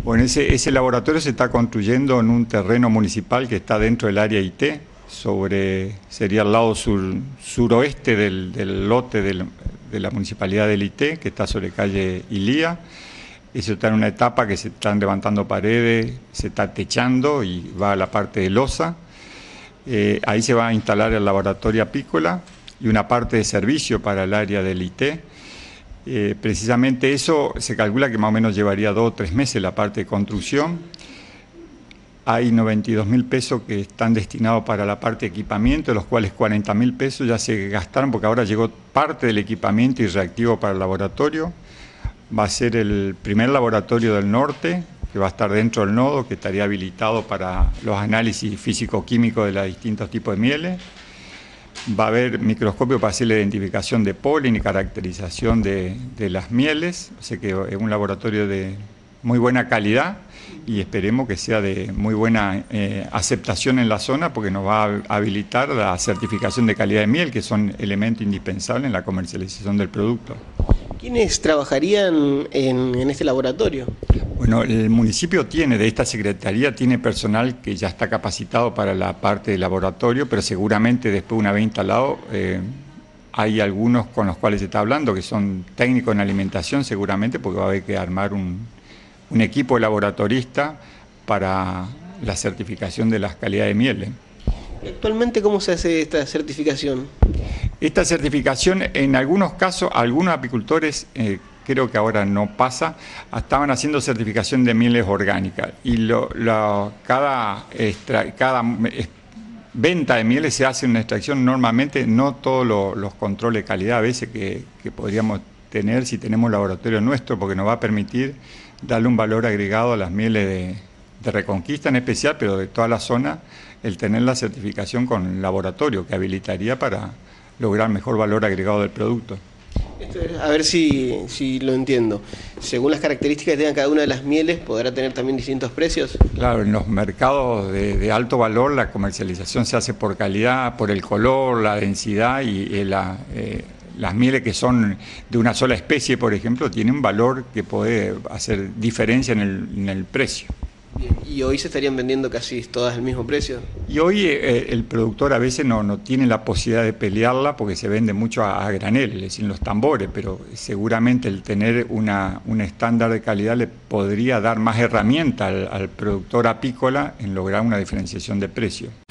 Bueno, ese laboratorio se está construyendo en un terreno municipal que está dentro del área IT, sería al lado suroeste del lote de la municipalidad del IT, que está sobre calle Ilía. Eso está en una etapa que se están levantando paredes, se está techando y va a la parte de losa. Ahí se va a instalar el laboratorio apícola y una parte de servicio para el área del IT. Precisamente eso se calcula que más o menos llevaría 2 o 3 meses la parte de construcción. Hay 92.000 pesos que están destinados para la parte de equipamiento, de los cuales 40.000 pesos ya se gastaron porque ahora llegó parte del equipamiento y reactivo para el laboratorio. Va a ser el primer laboratorio del norte, que va a estar dentro del nodo, que estaría habilitado para los análisis físico-químicos de los distintos tipos de mieles. Va a haber microscopio para hacer la identificación de polen y caracterización de las mieles, o sea que es un laboratorio de muy buena calidad y esperemos que sea de muy buena aceptación en la zona porque nos va a habilitar la certificación de calidad de miel, que son elementos indispensables en la comercialización del producto. ¿Quiénes trabajarían en este laboratorio? Bueno, el municipio de esta secretaría tiene personal que ya está capacitado para la parte de laboratorio, pero seguramente después una vez instalado hay algunos con los cuales se está hablando que son técnicos en alimentación seguramente porque va a haber que armar un equipo laboratorista para la certificación de las calidades de mieles. ¿Actualmente cómo se hace esta certificación? Esta certificación, en algunos casos, algunos apicultores, creo que ahora no pasa, estaban haciendo certificación de mieles orgánicas y cada venta de mieles se hace una extracción normalmente, no todos los controles de calidad a veces que podríamos tener si tenemos un laboratorio nuestro, porque nos va a permitir darle un valor agregado a las mieles de Reconquista en especial, pero de toda la zona, el tener la certificación con laboratorio que habilitaría para lograr mejor valor agregado del producto. A ver si lo entiendo. Según las características que tenga cada una de las mieles, ¿podrá tener también distintos precios? Claro, en los mercados de alto valor la comercialización se hace por calidad, por el color, la densidad y las mieles que son de una sola especie, por ejemplo, tienen un valor que puede hacer diferencia en el precio. Bien. ¿Y hoy se estarían vendiendo casi todas al mismo precio? Y hoy el productor a veces no tiene la posibilidad de pelearla porque se vende mucho a granel, es decir, en los tambores, pero seguramente el tener un estándar de calidad le podría dar más herramienta al productor apícola en lograr una diferenciación de precio.